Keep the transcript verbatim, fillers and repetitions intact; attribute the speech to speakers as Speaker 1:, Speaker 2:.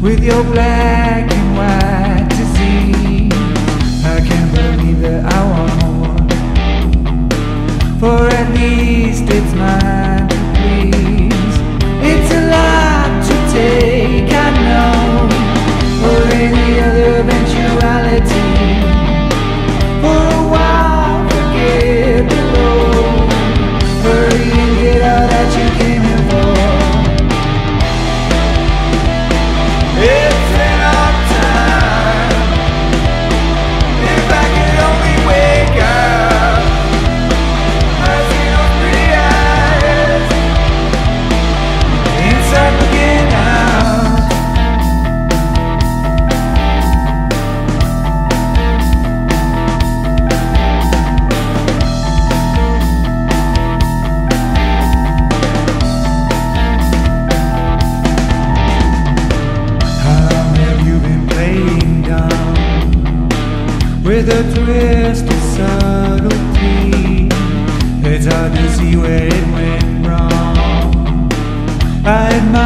Speaker 1: with your black and white disease. I can't believe that I won't, for at least it's mine to please. It's a lot to take, I know, for any other eventuality. For a while, forget the road, hurry and get all that you came here for. It's enough time, if I could only wake up, I see those pretty eyes inside looking out. How long have you been playing dumb, with a twist of subtlety? It's hard to see where it went wrong. I admire